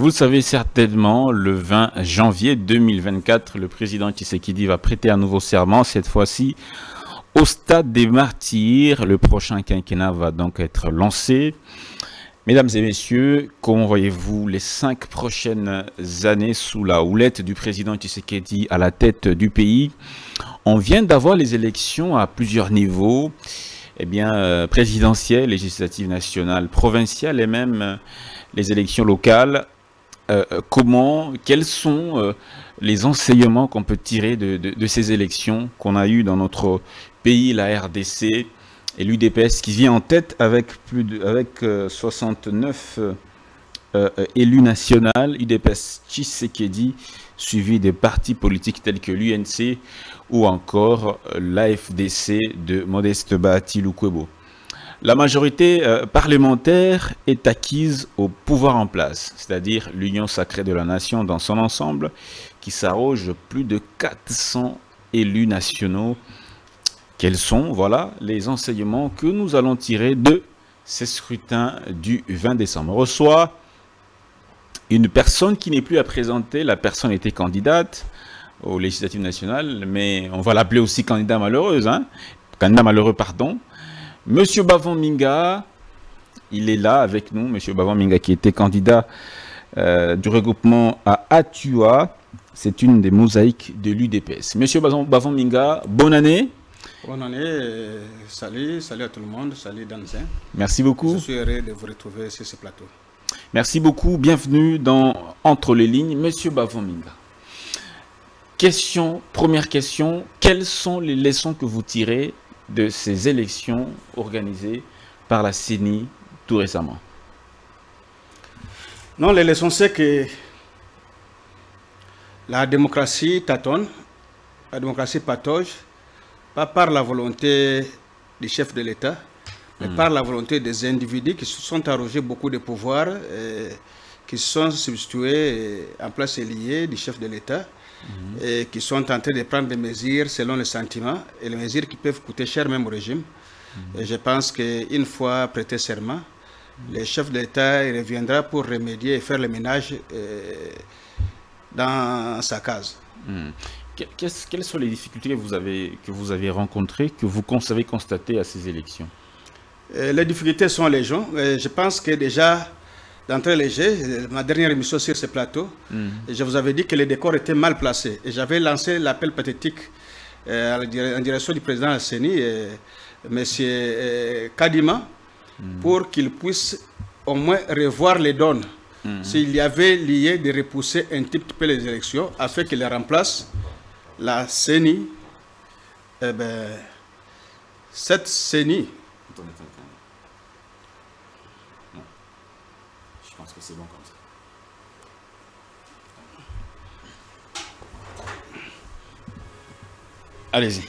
Vous le savez certainement, le 20 janvier 2024, le président Tshisekedi va prêter un nouveau serment, cette fois-ci au stade des Martyrs. Le prochain quinquennat va donc être lancé. Mesdames et messieurs, comment voyez-vous les 5 prochaines années sous la houlette du président Tshisekedi à la tête du pays? On vient d'avoir les élections à plusieurs niveaux, présidentielles, législatives, nationales, provinciales et même les élections locales. Quels sont les enseignements qu'on peut tirer de ces élections qu'on a eues dans notre pays, la RDC et l'UDPS qui vient en tête avec 69 élus nationaux, UDPS Tshisekedi, suivi des partis politiques tels que l'UNC ou encore l'AFDC de Modeste Bahati Lukwebo. La majorité parlementaire est acquise au pouvoir en place, c'est-à-dire l'Union sacrée de la nation dans son ensemble, qui s'arroge plus de 400 élus nationaux. Quels sont, voilà, les enseignements que nous allons tirer de ces scrutins du 20 décembre? On reçoit une personne qui n'est plus à présenter. La personne était candidate aux législatives nationales, mais on va l'appeler aussi candidat malheureuse, candidat malheureux, pardon. Monsieur Bavon Minga, il est là avec nous. Monsieur Bavon Minga qui était candidat du regroupement à Atua. C'est une des mosaïques de l'UDPS. Monsieur Bavon Minga, bonne année. Bonne année, salut à tout le monde, salut Danzin. Merci beaucoup. Je suis heureux de vous retrouver sur ce plateau. Merci beaucoup, bienvenue dans Entre les lignes. Monsieur Bavon Minga, première question, quelles sont les leçons que vous tirez de ces élections organisées par la CENI tout récemment? Non, les leçons, c'est que la démocratie tâtonne, la démocratie patauge, pas par la volonté du chef de l'État, mais par la volonté des individus qui se sont arrogés beaucoup de pouvoir, qui se sont substitués en place et liés du chef de l'État, et qui sont en train de prendre des mesures selon les sentiments, et les mesures qui peuvent coûter cher même au régime. Et je pense qu'une fois prêté serment, le chef de l'État reviendra pour remédier et faire le ménage dans sa case. Quelles sont les difficultés que vous avez rencontrées, que vous avez constatées à ces élections? Les difficultés sont légion. Je pense que déjà, d'entrée léger, ma dernière émission sur ce plateau, je vous avais dit que les décors étaient mal placés. Et j'avais lancé l'appel pathétique en direction du président de la CENI, M. Kadima, pour qu'il puisse au moins revoir les donnes. S'il y avait lié de repousser un petit peu les élections, afin qu'il les remplace, la CENI, cette CENI, je pense que c'est bon comme ça. Allez-y.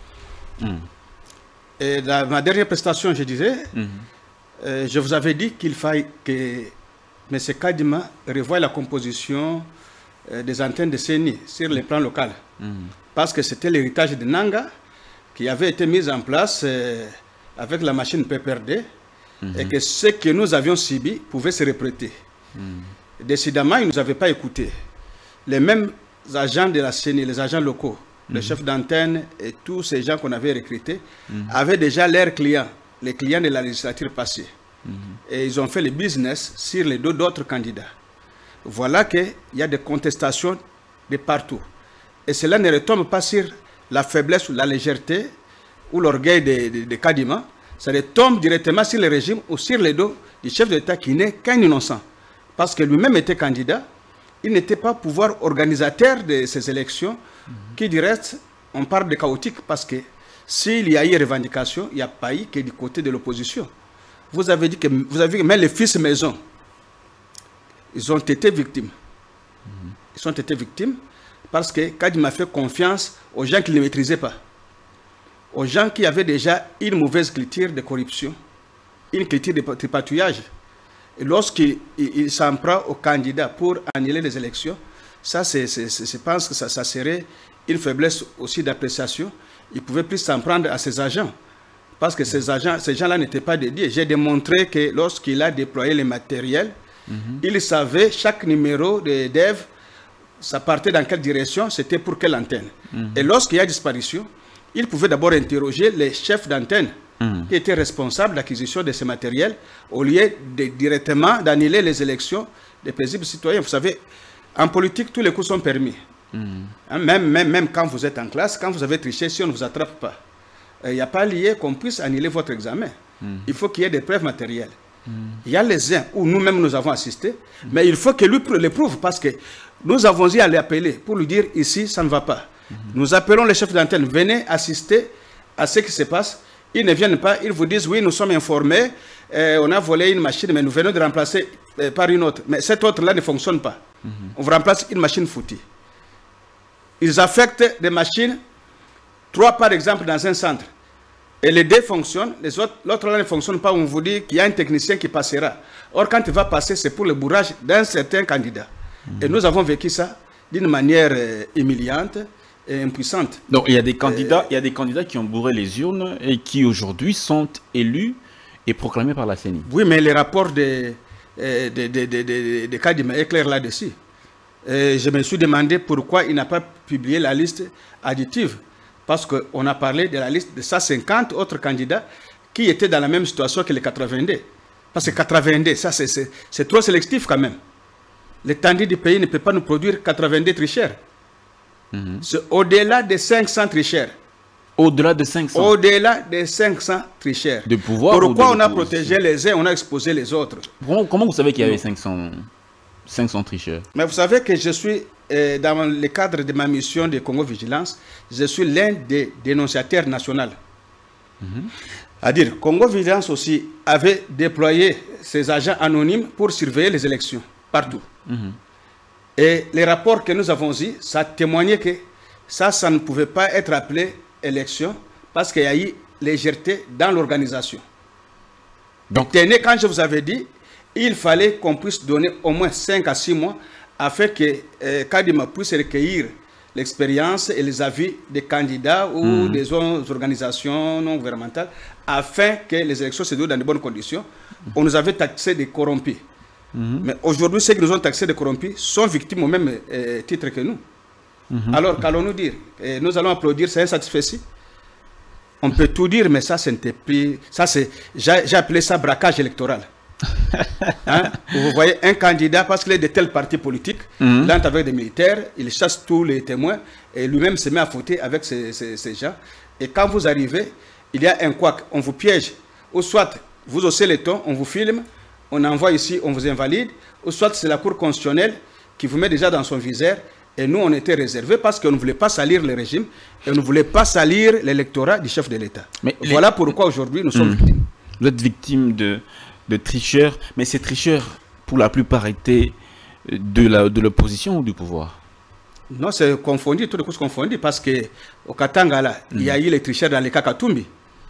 Et ma dernière prestation, je disais, je vous avais dit qu'il fallait que M. Kadima revoie la composition des antennes de CENI sur le plan local. Parce que c'était l'héritage de Nanga qui avait été mis en place avec la machine PPRD et que ce que nous avions subi pouvait se répéter. Décidément, ils ne nous avaient pas écoutés. Les mêmes agents de la CENI, les agents locaux, les chefs d'antenne et tous ces gens qu'on avait recrutés avaient déjà leurs clients, les clients de la législature passée. Et ils ont fait le business sur les dos d'autres candidats. Voilà qu'il y a des contestations de partout. Et cela ne retombe pas sur la faiblesse ou la légèreté ou l'orgueil de Kadima. Ça retombe directement sur le régime ou sur les dos du chef de l'État qui n'est qu'un innocent. Parce que lui-même était candidat, il n'était pas pouvoir organisateur de ces élections, qui du reste, on parle de chaotique parce que s'il y a eu revendication, il n'y a pas eu que du côté de l'opposition. Vous avez dit que même les fils maison, ils ont été victimes. Ils ont été victimes parce que Kadima a fait confiance aux gens qui ne maîtrisaient pas. Aux gens qui avaient déjà une mauvaise culture de corruption, une culture de tripatouillage. Et lorsqu'il s'en prend aux candidats pour annuler les élections, ça, je pense que ça serait une faiblesse aussi d'appréciation. Il ne pouvait plus s'en prendre à ses agents. Parce que ces gens-là n'étaient pas dédiés. J'ai démontré que lorsqu'il a déployé les matériels, Il savait chaque numéro de DEV, ça partait dans quelle direction, c'était pour quelle antenne. Et lorsqu'il y a disparition, il pouvait d'abord interroger les chefs d'antenne qui étaient responsables de l'acquisition de ces matériels au lieu de directement d'annuler les élections des paisibles citoyens. Vous savez, en politique, tous les coups sont permis. Hein, même quand vous êtes en classe, quand vous avez triché, si on ne vous attrape pas, il n'y a pas lieu qu'on puisse annuler votre examen. Il faut qu'il y ait des preuves matérielles. Il y a les uns où nous-mêmes nous avons assisté, mais il faut que lui les prouve parce que nous avons dit à l'appeler pour lui dire ici, ça ne va pas. Nous appelons les chefs d'antenne, venez assister à ce qui se passe. Ils ne viennent pas, ils vous disent oui, nous sommes informés, on a volé une machine, mais nous venons de remplacer par une autre. Mais cette autre-là ne fonctionne pas. On vous remplace une machine foutue. Ils affectent des machines, 3 par exemple dans un centre. Et les 2 fonctionnent, l'autre là ne fonctionne pas, on vous dit qu'il y a un technicien qui passera. Or, quand il va passer, c'est pour le bourrage d'un certain candidat. Et nous avons vécu ça d'une manière humiliante et impuissante. Donc, il y a des candidats qui ont bourré les urnes et qui aujourd'hui sont élus et proclamés par la CENI. Oui, mais les rapports de Kadima est clair là-dessus. Je me suis demandé pourquoi il n'a pas publié la liste additive. Parce qu'on a parlé de la liste de 150 autres candidats qui étaient dans la même situation que les 82. Parce que 82, ça c'est trop sélectif quand même. L'étendue du pays ne peut pas nous produire 82 tricheurs. C'est au-delà de 500 tricheurs. Au-delà de 500. Au-delà de 500 tricheurs. De pouvoir. Pourquoi on a protégé les uns, on a exposé les autres? Comment vous savez qu'il y avait 500 tricheurs? Mais vous savez que je suis, dans le cadre de ma mission de Congo Vigilance, je suis l'un des dénonciateurs nationaux. C'est-à-dire, Congo Vigilance aussi avait déployé ses agents anonymes pour surveiller les élections, partout. Et les rapports que nous avons eus, ça témoignait que ça ne pouvait pas être appelé élection parce qu'il y a eu légèreté dans l'organisation. Donc, tenez, quand je vous avais dit, il fallait qu'on puisse donner au moins 5 à 6 mois afin que Kadima puisse recueillir l'expérience et les avis des candidats ou des organisations non gouvernementales afin que les élections se déroulent dans de bonnes conditions. On nous avait taxé de corrompus. Mais aujourd'hui, ceux qui nous ont taxés de corrompus sont victimes au même titre que nous. Alors, qu'allons-nous dire? Nous allons applaudir, c'est insatisfait. On peut tout dire, mais ça, c'était plus... J'ai appelé ça braquage électoral. Hein? Vous voyez un candidat, parce qu'il est de tel parti politique, il entre avec des militaires, il chasse tous les témoins et lui-même se met à fauter avec ces gens. Et quand vous arrivez, il y a un couac, on vous piège, ou soit vous haussez les tons, on vous filme, on envoie ici, on vous invalide, ou soit c'est la Cour constitutionnelle qui vous met déjà dans son viseur. Et nous, on était réservés parce qu'on ne voulait pas salir le régime et on ne voulait pas salir l'électorat du chef de l'État. Voilà pourquoi aujourd'hui nous sommes victimes. Vous êtes victime de tricheurs, mais ces tricheurs, pour la plupart, étaient de l'opposition ou du pouvoir? Non, c'est confondu, tout le coup c'est confondu, parce qu'au Katanga, là, il y a eu les tricheurs dans les Kakatumbi.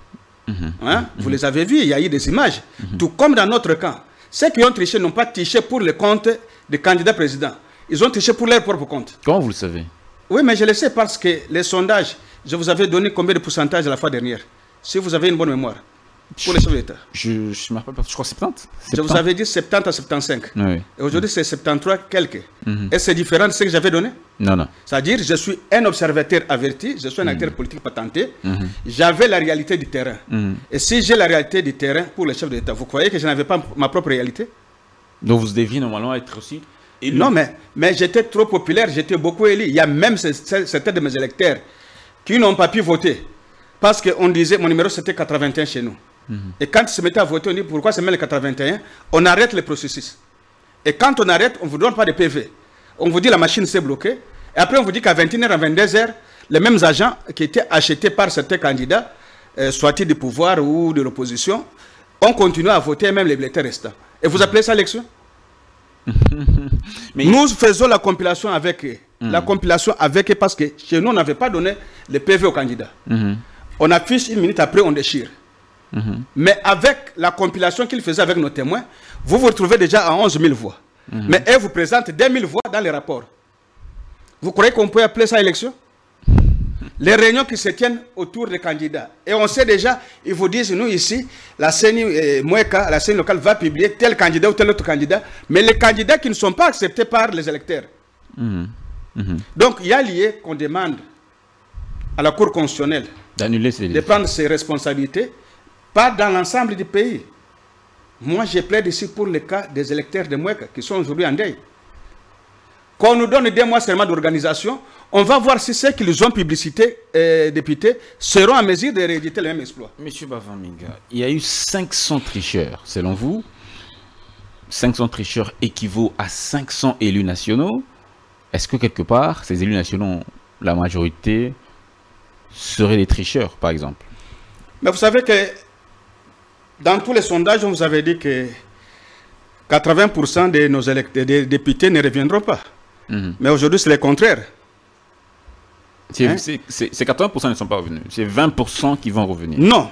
Hein? Vous les avez vus, il y a eu des images. Tout comme dans notre camp. Ceux qui ont triché n'ont pas triché pour le compte des candidats présidents. Ils ont triché pour leur propre compte. Comment vous le savez? Oui, mais je le sais parce que les sondages, je vous avais donné combien de pourcentage la fois dernière? Si vous avez une bonne mémoire. Pour les chefs d'État. Je ne me rappelle pas, je crois 70. Je vous avais dit 70 à 75. Oui. Et aujourd'hui, c'est 73 quelques. Et c'est différent de ce que j'avais donné? Non, non. C'est-à-dire, je suis un observateur averti, je suis un acteur politique patenté. J'avais la réalité du terrain. Et si j'ai la réalité du terrain pour les chefs d'État, vous croyez que je n'avais pas ma propre réalité? Donc vous deviez normalement être aussi élu. Non, mais j'étais trop populaire, j'étais beaucoup élu. Il y a même certains de mes électeurs qui n'ont pas pu voter. Parce qu'on disait, mon numéro c'était 81 chez nous. Et quand ils se mettaient à voter, on dit pourquoi c'est même le 81? On arrête le processus. Et quand on arrête, on ne vous donne pas de PV. On vous dit la machine s'est bloquée. Et après, on vous dit qu'à 21h, à 22h, les mêmes agents qui étaient achetés par certains candidats, soit-ils du pouvoir ou de l'opposition, ont continué à voter même les bulletins restants. Et vous appelez ça élection? Nous faisons la compilation avec eux. La compilation avec eux parce que chez nous, on n'avait pas donné le PV aux candidats. On affiche une minute après, on déchire. Mais avec la compilation qu'ils faisaient avec nos témoins, vous vous retrouvez déjà à 11 000 voix. Mais elles vous présentent 2 000 voix dans les rapports. Vous croyez qu'on peut appeler ça élection? Les réunions qui se tiennent autour des candidats. Et on sait déjà, ils vous disent, nous ici, la CENI Moueka, la CENI locale va publier tel candidat ou tel autre candidat, mais les candidats qui ne sont pas acceptés par les électeurs. Donc il y a lieu qu'on demande à la Cour constitutionnelle de prendre ses responsabilités, pas dans l'ensemble du pays. Moi, je plaide ici pour le cas des électeurs de Moueka qui sont aujourd'hui en deuil. Qu'on nous donne 2 mois seulement d'organisation, on va voir si ceux qui les ont publicités, députés, seront en mesure de rééditer le même exploit. Monsieur Bavamingha, il y a eu 500 tricheurs. Selon vous, 500 tricheurs équivaut à 500 élus nationaux. Est-ce que quelque part, ces élus nationaux, la majorité, seraient des tricheurs, par exemple? Mais vous savez que dans tous les sondages, on vous avait dit que 80% de nos des députés ne reviendront pas. Mais aujourd'hui, c'est le contraire. Ces 80% ne sont pas revenus. C'est 20% qui vont revenir. Non.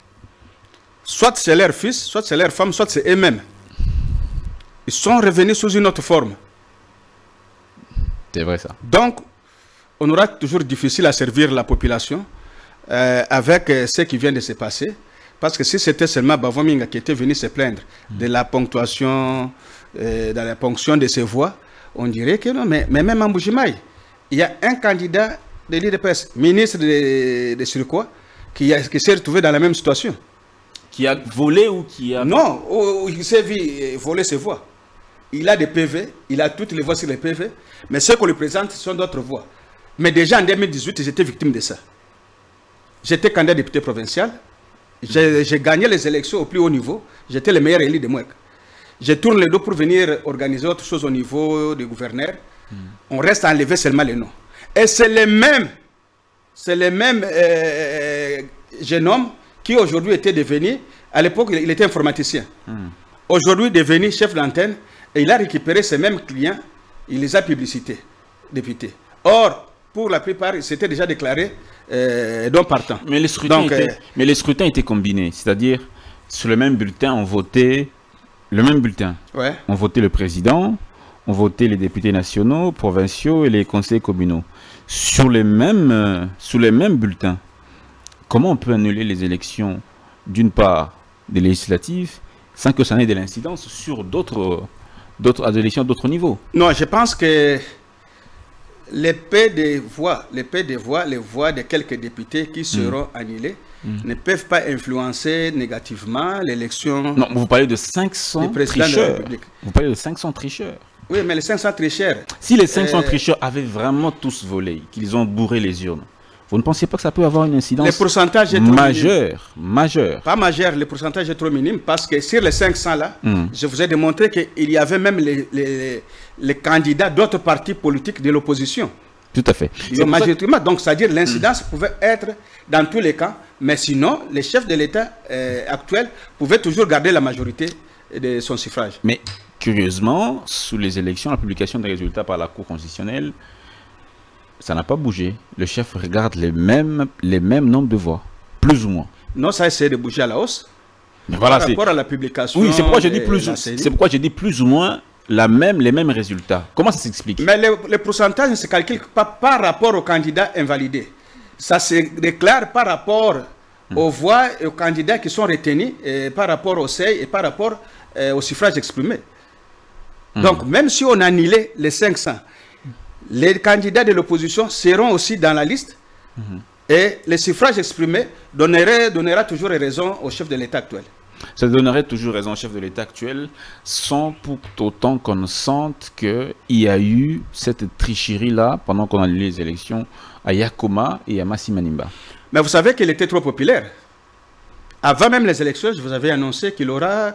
Soit c'est leur fils, soit c'est leur femme, soit c'est eux-mêmes. Ils sont revenus sous une autre forme. C'est vrai ça. Donc, on aura toujours difficile à servir la population avec ce qui vient de se passer. Parce que si c'était seulement Bavamingha qui était venu se plaindre de la ponctuation, de la ponction de ses voix, on dirait que non. Mais même en Bujimaï, il y a un candidat de l'IDPS, ministre de Surquois, qui s'est retrouvé dans la même situation. Qui a volé ou qui a... Non, il s'est vu voler ses voix. Il a des PV, il a toutes les voix sur les PV, mais ceux qu'on lui présente sont d'autres voix. Mais déjà en 2018, j'étais victime de ça. J'étais candidat député provincial, j'ai gagné les élections au plus haut niveau, j'étais le meilleur élu de Moueka. Je tourne le dos pour venir organiser autre chose au niveau du gouverneur. On reste à enlever seulement les noms. Et c'est le même jeune homme qui aujourd'hui était devenu, à l'époque il était informaticien. Aujourd'hui devenu chef d'antenne, et il a récupéré ces mêmes clients, il les a publicités, députés. Or, pour la plupart, il s'était déjà déclaré don partant. Mais les scrutins étaient combinés, c'est-à-dire sur le même bulletin, on votait le même bulletin. Ouais. On votait le président, on votait les députés nationaux, provinciaux et les conseillers communaux. Sous les mêmes bulletins, comment on peut annuler les élections, d'une part, des législatives, sans que ça n'ait de l'incidence sur d'autres élections d'autres niveaux? Non, je pense que les voix de quelques députés qui seront annulés ne peuvent pas influencer négativement l'élection. Non, vous parlez de 500 tricheurs. Vous parlez de 500 tricheurs. Oui, mais les 500 tricheurs... Si les 500 tricheurs avaient vraiment tous volé, qu'ils ont bourré les urnes, vous ne pensez pas que ça peut avoir une incidence majeure? Pas majeure, le pourcentage est trop minime parce que sur les 500 là, je vous ai démontré qu'il y avait même les candidats d'autres partis politiques de l'opposition. Tout à fait. Donc, c'est-à-dire l'incidence pouvait être dans tous les cas, mais sinon, les chefs de l'État actuel pouvaient toujours garder la majorité de son suffrage. Mais curieusement, sous les élections, la publication des résultats par la Cour constitutionnelle, ça n'a pas bougé. Le chef regarde les mêmes nombres de voix, plus ou moins. Non, ça a essayé de bouger à la hausse. Mais voilà, par rapport à la publication. Oui, c'est pourquoi je dis plus ou moins les mêmes résultats. Comment ça s'explique? Mais le pourcentage ne se calcule pas par rapport aux candidats invalidés. Ça se déclare par rapport aux voix et aux candidats qui sont retenus, et par rapport au seuil et par rapport au suffrage exprimé. Donc, même si on annulait les 500, les candidats de l'opposition seront aussi dans la liste et le suffrage exprimé donnera toujours raison au chef de l'État actuel. Ça donnerait toujours raison au chef de l'État actuel sans pour autant qu'on sente qu'il y a eu cette tricherie-là pendant qu'on a eu les élections à Yakoma et à Massimanimba. Mais vous savez qu'il était trop populaire. Avant même les élections, je vous avais annoncé qu'il aura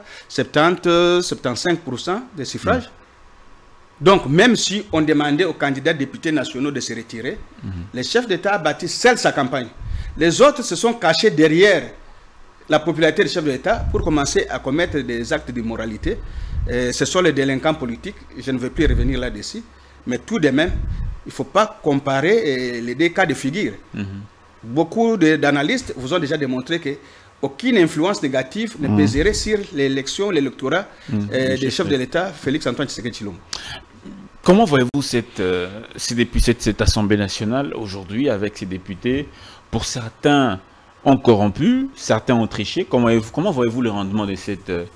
70-75% des suffrages. Donc, même si on demandait aux candidats députés nationaux de se retirer, le chef d'État a bâti seul sa campagne. Les autres se sont cachés derrière la popularité du chef de l'État pour commencer à commettre des actes d'immoralité. Ce sont les délinquants politiques, je ne veux plus revenir là-dessus, mais tout de même, il ne faut pas comparer les deux cas de figure. Beaucoup d'analystes vous ont déjà démontré qu'aucune influence négative ne pèserait sur l'élection, l'électorat des chefs de l'État, Félix Antoine Tshisekedi Tshilombo. Comment voyez-vous cette Assemblée nationale aujourd'hui avec ces députés? Pour certains ont corrompu, certains ont triché. Comment voyez-vous le rendement de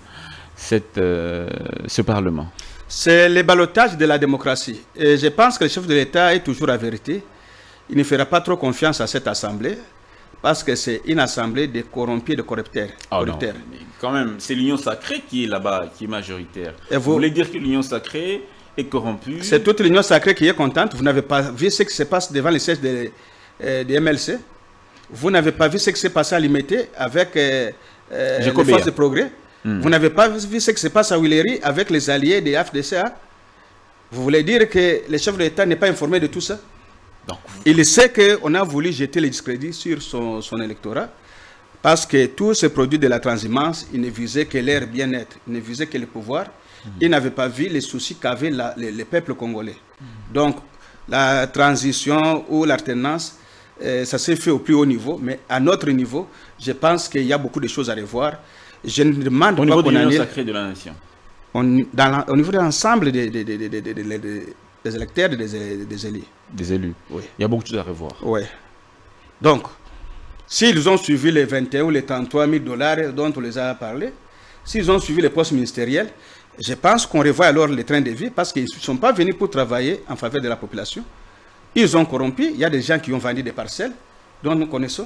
ce Parlement? C'est le ballottage de la démocratie. Et je pense que le chef de l'État est toujours la vérité. Il ne fera pas trop confiance à cette Assemblée parce que c'est une Assemblée de corrompus et de corrupteurs. Oh non, mais quand même, c'est l'Union sacrée qui est là-bas, qui est majoritaire. Et vous voulez dire que l'Union sacrée est corrompue? C'est toute l'Union sacrée qui est contente. Vous n'avez pas vu ce qui se passe devant les sièges de MLC. Vous n'avez pas vu ce qui s'est passé à Limité avec les forces de progrès. Vous n'avez pas vu ce qui se passe à Willery avec les alliés des FDCA. Vous voulez dire que le chef de l'État n'est pas informé de tout ça? Donc, il sait qu'on a voulu jeter le discrédit sur son électorat parce que tous ces produits de la transhumance, ils ne visaient que leur bien-être, ils ne visaient que le pouvoir. Ils n'avaient pas vu les soucis qu'avait le peuple congolais. Donc, la transition ou l'alternance, ça s'est fait au plus haut niveau, mais à notre niveau, je pense qu'il y a beaucoup de choses à revoir. Je ne demande pas au niveau de l'Union sacrée de la nation. Au niveau de l'ensemble des électeurs et des élus. Des élus, oui. Il y a beaucoup de choses à revoir. Oui. Donc, s'ils ont suivi les 21 ou les 33 000 $ dont on les a parlé, s'ils ont suivi les postes ministériels, je pense qu'on revoit alors les trains de vie parce qu'ils ne sont pas venus pour travailler en faveur de la population. Ils ont corrompu. Il y a des gens qui ont vendu des parcelles dont nous connaissons.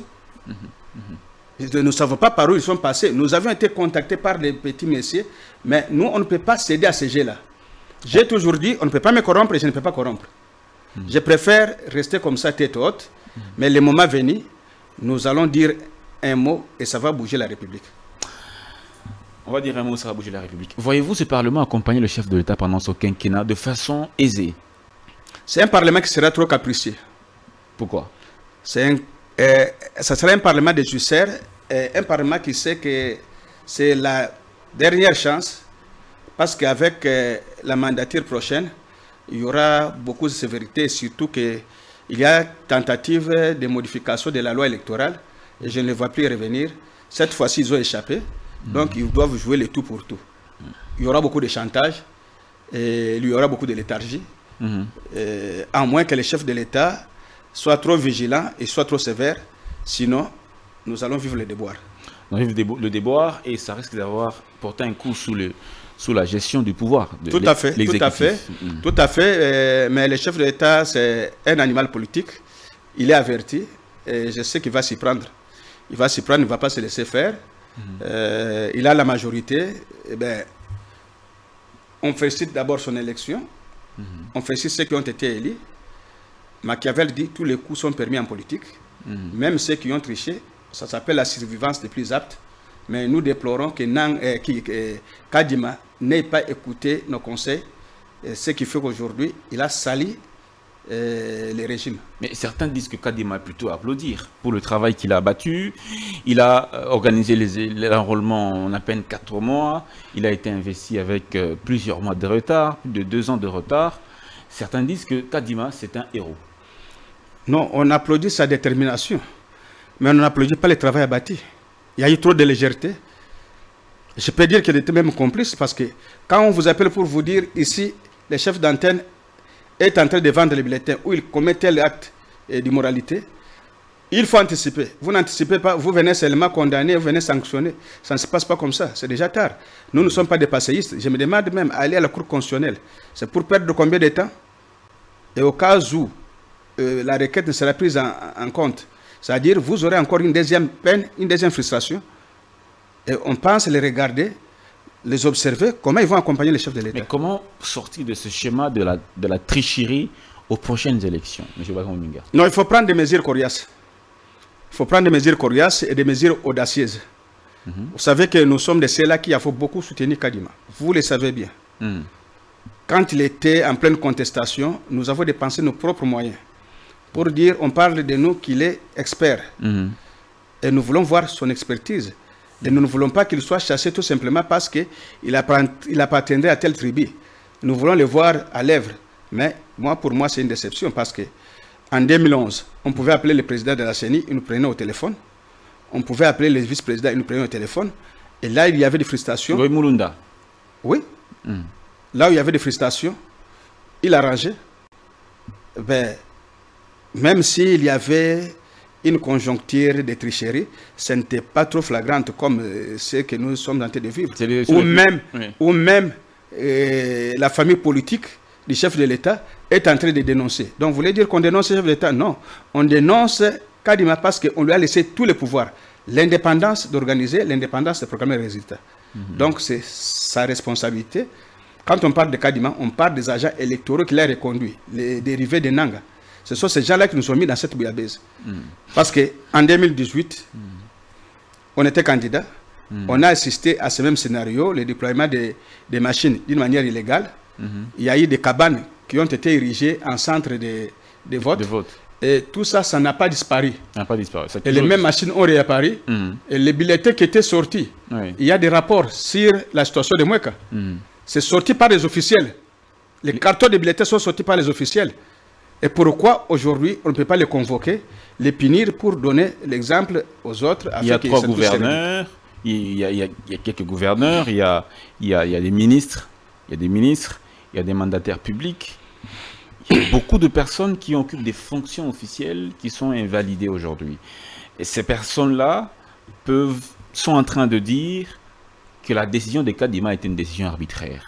Nous ne savons pas par où ils sont passés. Nous avions été contactés par des petits messieurs, mais nous, on ne peut pas céder à ces jeux-là. J'ai toujours dit, on ne peut pas me corrompre et je ne peux pas corrompre. Je préfère rester comme ça, tête haute, mais le moment venu, nous allons dire un mot et ça va bouger la République. On va dire un mot, ça va bouger la République. Voyez-vous ce Parlement accompagner le chef de l'État pendant son quinquennat de façon aisée? C'est un Parlement qui sera trop capricieux. Pourquoi? Ça sera un Parlement de jusseurs, un Parlement qui sait que c'est la dernière chance, parce qu'avec la mandature prochaine, il y aura beaucoup de sévérité, surtout qu'il y a tentative de modification de la loi électorale, et je ne les vois plus revenir. Cette fois-ci, ils ont échappé, donc ils doivent jouer le tout pour tout. Il y aura beaucoup de chantage, et il y aura beaucoup de léthargie, à moins que le chef de l'État soit trop vigilant et soit trop sévère, sinon nous allons vivre le déboire. On vivre le déboire et ça risque d'avoir porté un coup sous la gestion du pouvoir. Tout à fait, tout à fait. Mais le chef de l'État, c'est un animal politique. Il est averti et je sais qu'il va s'y prendre. Il va s'y prendre, il ne va pas se laisser faire. Il a la majorité. Eh bien, on félicite d'abord son élection. On félicite ceux qui ont été élus. Machiavel dit que tous les coups sont permis en politique. Même ceux qui ont triché, ça s'appelle la survivance des plus aptes. Mais nous déplorons que Kadima n'ait pas écouté nos conseils, ce qui fait qu'aujourd'hui, il a sali les régimes. Mais certains disent que Kadima est plutôt à applaudir pour le travail qu'il a abattu. Il a organisé l'enrôlement en à peine 4 mois. Il a été investi avec plusieurs mois de retard, plus de 2 ans de retard. Certains disent que Kadima, c'est un héros. Non, on applaudit sa détermination, mais on n'applaudit pas le travail abattu. Il y a eu trop de légèreté. Je peux dire qu'il était même complice parce que quand on vous appelle pour vous dire ici, le chef d'antenne est en train de vendre les bulletins ou il commet tel acte d'immoralité, il faut anticiper. Vous n'anticipez pas, vous venez seulement condamner, vous venez sanctionner. Ça ne se passe pas comme ça, c'est déjà tard. Nous ne sommes pas des passéistes. Je me demande même à aller à la Cour constitutionnelle. C'est pour perdre combien de temps? Et au cas où la requête ne sera prise en compte, c'est-à-dire vous aurez encore une deuxième peine, une deuxième frustration. Et on pense les regarder, les observer, comment ils vont accompagner les chefs de l'État. Mais comment sortir de ce schéma de la tricherie aux prochaines élections, M. Bakonga? Non, il faut prendre des mesures coriaces. Il faut prendre des mesures coriaces et des mesures audacieuses. Vous savez que nous sommes de ceux-là qui ont beaucoup soutenu Kadima. Vous le savez bien. Quand il était en pleine contestation, nous avons dépensé nos propres moyens pour dire, on parle de nous qu'il est expert. Et nous voulons voir son expertise. Et nous ne voulons pas qu'il soit chassé tout simplement parce qu'il appartiendrait à telle tribu. Nous voulons le voir à l'œuvre. Mais pour moi, c'est une déception parce qu'en 2011, on pouvait appeler le président de la CENI, il nous prenait au téléphone. On pouvait appeler le vice-président, il nous prenait au téléphone. Et là, il y avait des frustrations. Oui, Mulunda. Oui. Là où il y avait des frustrations, il arrangeait, ben, même s'il y avait une conjoncture de tricherie, ce n'était pas trop flagrante comme ce que nous sommes en train de vivre. Ou même la famille politique du chef de l'État est en train de dénoncer. Donc, vous voulez dire qu'on dénonce le chef de l'État? Non. On dénonce Kadima parce qu'on lui a laissé tous les pouvoirs. L'indépendance d'organiser, l'indépendance de proclamer les résultats. Donc, c'est sa responsabilité. Quand on parle de Kadima, on parle des agents électoraux qu'il a reconduits, les dérivés de Nanga. Ce sont ces gens-là qui nous ont mis dans cette bouillabaisse. Parce qu'en 2018, on était candidat. On a assisté à ce même scénario, le déploiement des machines d'une manière illégale. Il y a eu des cabanes qui ont été érigées en centre de vote. Et tout ça, ça n'a pas disparu. Et les mêmes machines ont réapparu. Et les bulletins qui étaient sortis, il y a des rapports sur la situation de Moueka. C'est sorti par les officiels. Les cartons de bulletins sont sortis par les officiels. Et pourquoi aujourd'hui on ne peut pas les convoquer, les punir pour donner l'exemple aux autres? Il y a 3 gouverneurs, il y a quelques gouverneurs, il y a des ministres, il y a des mandataires publics. Il y a beaucoup de personnes qui occupent des fonctions officielles qui sont invalidées aujourd'hui. Et ces personnes-là sont en train de dire que la décision de Kadima est une décision arbitraire.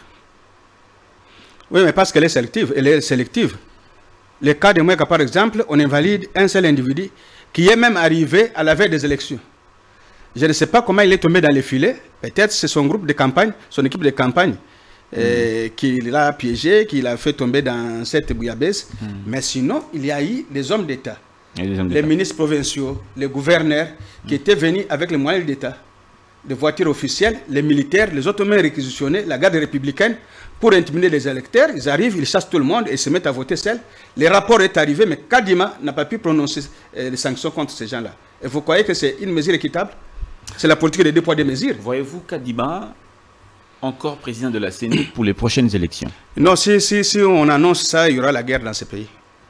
Oui, mais parce qu'elle est sélective. Elle est sélective. Le cas de Moueka, par exemple, on invalide un seul individu qui est même arrivé à la veille des élections. Je ne sais pas comment il est tombé dans les filets. Peut-être c'est son groupe de campagne, son équipe de campagne, qui l'a piégé, qui l'a fait tomber dans cette bouillabaisse. Mais sinon, il y a eu des hommes d'État, les ministres provinciaux, les gouverneurs, qui étaient venus avec les moyens d'État, des voitures officielles, les militaires, les autres même réquisitionnés, la garde républicaine, pour intimider les électeurs. Ils arrivent, ils chassent tout le monde et se mettent à voter seul. Le rapport est arrivé, mais Kadima n'a pas pu prononcer les sanctions contre ces gens-là. Et vous croyez que c'est une mesure équitable? C'est la politique des 2 poids 2 mesures. Voyez-vous Kadima encore président de la CENI pour les prochaines élections? Non, si on annonce ça, il y aura la guerre dans ce pays.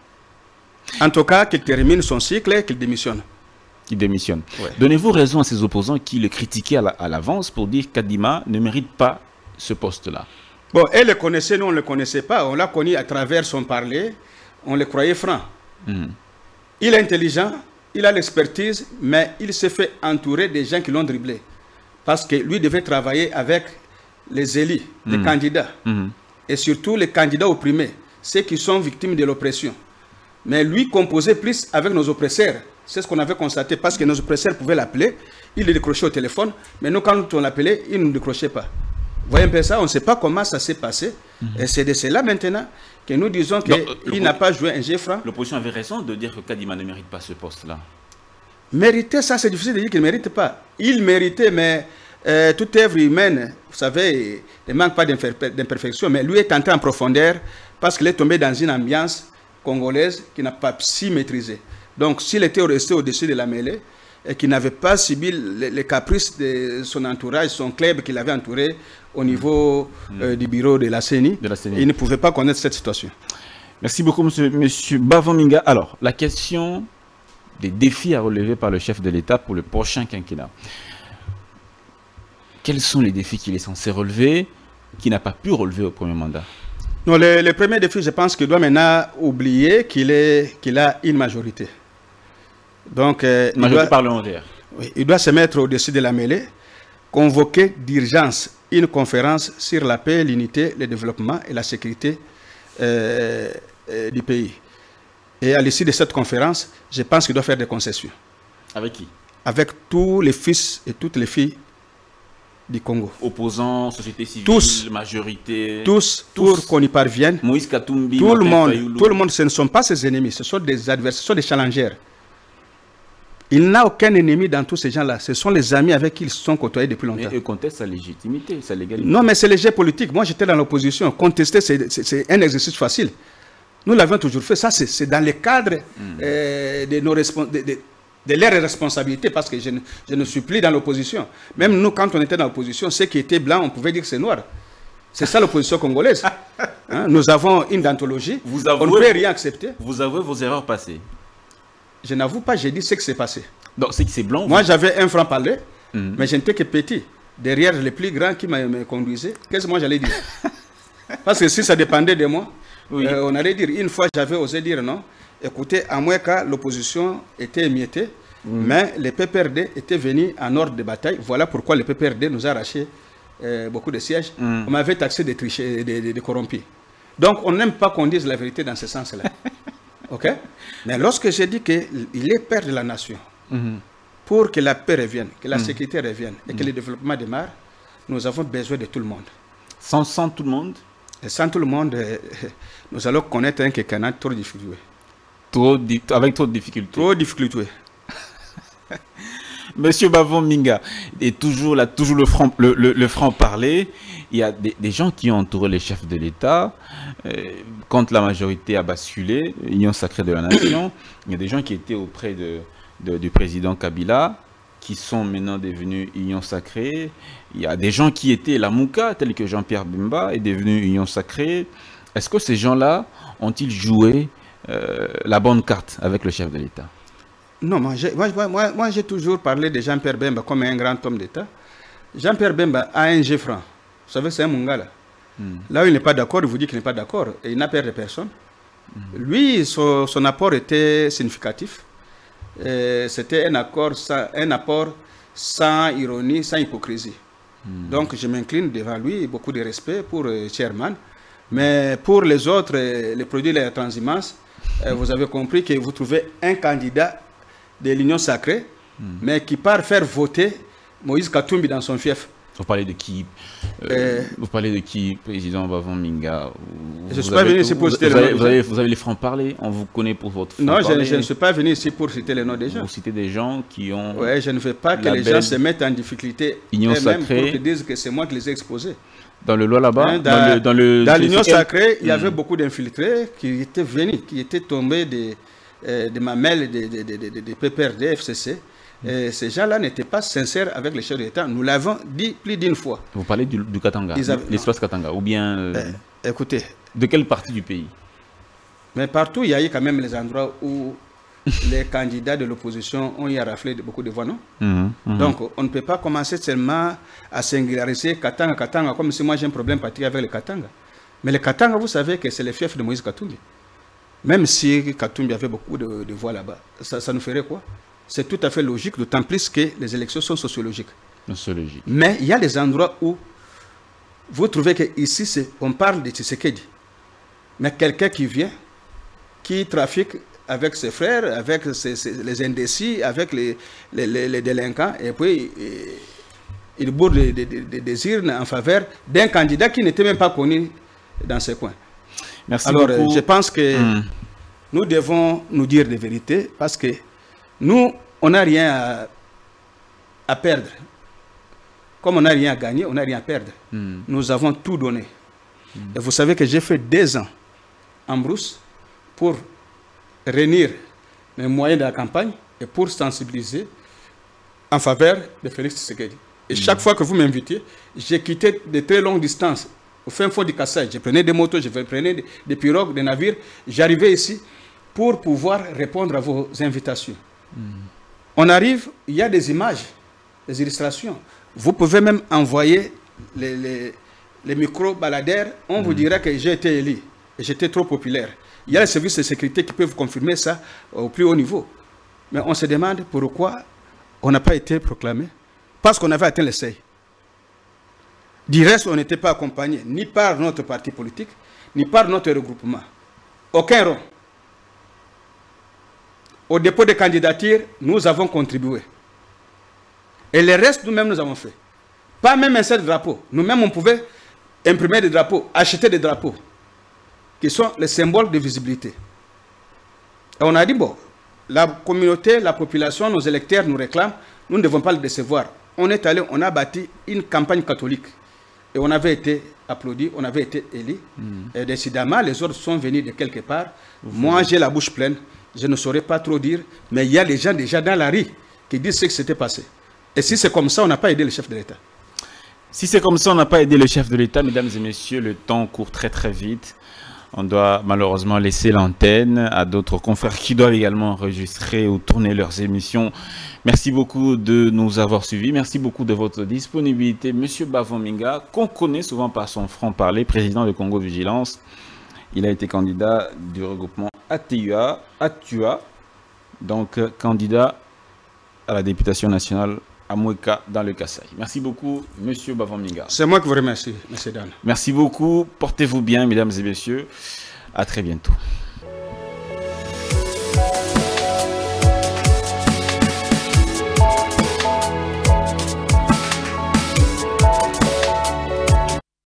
En tout cas, qu'il termine son cycle et qu'il démissionne. Ouais. Donnez-vous raison à ces opposants qui le critiquaient à l'avance pour dire que Kadima ne mérite pas ce poste-là. Bon, elle le connaissait, nous on ne le connaissait pas. On l'a connu à travers son parler. On le croyait franc. Il est intelligent, il a l'expertise, mais il s'est fait entourer des gens qui l'ont dribblé. Parce que lui devait travailler avec les élus, les candidats. Et surtout les candidats opprimés, ceux qui sont victimes de l'oppression. Mais lui composait plus avec nos oppresseurs. C'est ce qu'on avait constaté, parce que nos oppresseurs pouvaient l'appeler, il le décrochait au téléphone, mais nous, quand on l'appelait, il ne décrochait pas. Vous voyez un peu ça, on ne sait pas comment ça s'est passé. Et c'est de cela maintenant que nous disons qu'il n'a pas joué un jeu franc. L'opposition avait raison de dire que Kadima ne mérite pas ce poste-là. Mériter, ça c'est difficile de dire qu'il ne mérite pas. Il méritait, mais toute œuvre humaine, vous savez, ne manque pas d'imperfection, mais lui est entré en profondeur parce qu'il est tombé dans une ambiance congolaise qu'il n'a pas si maîtrisée. Donc s'il était resté au-dessus de la mêlée, et qui n'avait pas subi les caprices de son entourage, son club qui l'avait entouré au niveau du bureau de la CENI, il ne pouvait pas connaître cette situation. Merci beaucoup, monsieur Bavominga. Alors, la question des défis à relever par le chef de l'État pour le prochain quinquennat. Quels sont les défis qu'il est censé relever, qu'il n'a pas pu relever au premier mandat? Non, le premier défi, je pense qu'il doit maintenant oublier qu'il a une majorité. Donc, majorité parlementaire. Oui, il doit se mettre au-dessus de la mêlée, convoquer d'urgence une conférence sur la paix, l'unité, le développement et la sécurité du pays. Et à l'issue de cette conférence, je pense qu'il doit faire des concessions. Avec qui? Avec tous les fils et toutes les filles du Congo. Opposants, société civile, tous, majorité. Tous, pour qu'on y parvienne. Moïse Katumbi, tout le monde, ce ne sont pas ses ennemis, ce sont des adversaires, ce sont des challengers. Il n'a aucun ennemi dans tous ces gens-là. Ce sont les amis avec qui ils se sont côtoyés depuis longtemps. Mais eux contestent sa légitimité, sa légalité. Non, mais c'est le jeu politique. Moi, j'étais dans l'opposition. Contester, c'est un exercice facile. Nous l'avions toujours fait. Ça, c'est dans le cadre de leurs responsabilités, parce que je ne suis plus dans l'opposition. Même nous, quand on était dans l'opposition, ceux qui étaient blancs, on pouvait dire que c'est noir. C'est ça l'opposition congolaise. Hein? Nous avons une dentologie. On ne peut rien accepter. Vous avouez vos erreurs passées. Je n'avoue pas, j'ai dit ce que c'est passé. Donc c'est que c'est blanc. Moi, j'avais un franc-parler, mais je n'étais que petit. Derrière les plus grands qui me conduisaient, qu'est-ce que moi j'allais dire? Parce que si ça dépendait de moi, Oui. On allait dire, une fois j'avais osé dire non, écoutez, à moins que l'opposition était émiettée, mais les PPRD étaient venus en ordre de bataille. Voilà pourquoi les PPRD nous a arraché beaucoup de sièges. On m'avait taxé de tricher, de corrompus. Donc on n'aime pas qu'on dise la vérité dans ce sens-là. Ok? Mais lorsque j'ai dit qu'il est père de la nation, pour que la paix revienne, que la sécurité revienne et que le développement démarre, nous avons besoin de tout le monde. Sans tout le monde? Et sans tout le monde, nous allons connaître un Kekana trop difficile. Avec trop de difficultés. Trop de difficultés. Monsieur Bavon Minga, et toujours le franc-parler, il y a des gens qui ont entouré les chefs de l'État, quand la majorité a basculé, Union sacrée de la nation, il y a des gens qui étaient auprès du président Kabila, qui sont maintenant devenus Union sacrée. Il y a des gens qui étaient la Mouka, tels que Jean-Pierre Bemba, est devenu Union sacrée. Est-ce que ces gens-là ont-ils joué la bonne carte avec le chef de l'État? Non, moi j'ai toujours parlé de Jean-Pierre Bemba comme un grand homme d'État. Jean-Pierre Bemba a un G franc. Vous savez, c'est un Mungala. Là où il n'est pas d'accord, il vous dit qu'il n'est pas d'accord. Et il n'a peur de personne. Lui, son apport était significatif. C'était un apport sans ironie, sans hypocrisie. Donc je m'incline devant lui, beaucoup de respect pour Chairman. Mais pour les autres, les produits de la transhumance, vous avez compris que vous trouvez un candidat de l'Union sacrée, mais qui part faire voter Moïse Katumbi dans son fief. Vous parlez de qui Vous parlez de qui, président Bavon Minga? Je ne suis pas venu ici pour citer le nom. Vous avez les francs-parler, on vous connaît pour votre Non, franc-parler. je ne suis pas venu ici pour citer les noms des gens. Vous citez des gens qui ont... Oui, je ne veux pas que les gens se mettent en difficulté eux-mêmes pour qu'ils disent que c'est moi qui les ai exposés. Dans le loi là-bas, dans l'Union sacrée, il y avait beaucoup d'infiltrés qui étaient venus, qui étaient tombés de mamelles de PPRD, FCC. Et ces gens-là n'étaient pas sincères avec les chefs de l'État. Nous l'avons dit plus d'une fois. Vous parlez du Katanga, l'espace Katanga, ou bien... écoutez... De quelle partie du pays? Mais partout, il y a eu quand même les endroits où les candidats de l'opposition ont eu à rafler beaucoup de voix, non? Donc, on ne peut pas commencer seulement à singulariser Katanga, comme si moi j'ai un problème particulier avec les Katanga. Mais les Katanga, vous savez que c'est le fief de Moïse Katumbi. Même si Katumbi avait beaucoup de voix là-bas, ça nous ferait quoi? C'est tout à fait logique, d'autant plus que les élections sont sociologiques. Mais il y a des endroits où vous trouvez qu'ici, on parle de Tshisekedi. Mais quelqu'un qui vient, qui trafique avec ses frères, avec les indécis, avec les délinquants, et puis il bourre des urnes en faveur d'un candidat qui n'était même pas connu dans ce coin. Merci Alors, beaucoup. Je pense que nous devons nous dire des vérités, parce que nous, on n'a rien à perdre. Comme on n'a rien à gagner, on n'a rien à perdre. Nous avons tout donné. Et vous savez que j'ai fait 2 ans en brousse pour réunir mes moyens de la campagne et pour sensibiliser en faveur de Félix Tshisekedi. Et chaque fois que vous m'invitiez, j'ai quitté de très longues distances. Au fin fond du Kassai, je prenais des motos, je prenais des pirogues, des navires. J'arrivais ici pour pouvoir répondre à vos invitations. On arrive, il y a des images, des illustrations. Vous pouvez même envoyer les micro-baladères. On vous dira que j'ai été élu et j'étais trop populaire. Il y a les services de sécurité qui peuvent confirmer ça au plus haut niveau. Mais on se demande pourquoi on n'a pas été proclamé. Parce qu'on avait atteint le seuil. Du reste, on n'était pas accompagné ni par notre parti politique, ni par notre regroupement. Aucun rond. Au dépôt de candidature, nous avons contribué. Et le reste, nous-mêmes, nous avons fait. Pas même un seul drapeau. Nous-mêmes, on pouvait imprimer des drapeaux, acheter des drapeaux, qui sont les symboles de visibilité. Et on a dit, bon, la communauté, la population, nos électeurs nous réclament, nous ne devons pas le décevoir. On est allé, on a bâti une campagne catholique. Et on avait été applaudi, on avait été élu. Et décidément, les autres sont venus de quelque part. Moi, j'ai la bouche pleine. Je ne saurais pas trop dire, mais il y a des gens déjà dans la rue qui disent ce qui s'était passé. Et si c'est comme ça, on n'a pas aidé le chef de l'État. Si c'est comme ça, on n'a pas aidé le chef de l'État, mesdames et messieurs, le temps court très très vite. On doit malheureusement laisser l'antenne à d'autres confrères qui doivent également enregistrer ou tourner leurs émissions. Merci beaucoup de nous avoir suivis. Merci beaucoup de votre disponibilité. Monsieur Bavon Minga, qu'on connaît souvent par son franc-parler, président de Congo Vigilance. Il a été candidat du regroupement ATUA, donc candidat à la députation nationale à Moueka dans le Kasaï. Merci beaucoup, Monsieur Bavamlinga. C'est moi qui vous remercie, M. Dan. Merci beaucoup. Portez-vous bien, mesdames et messieurs. À très bientôt.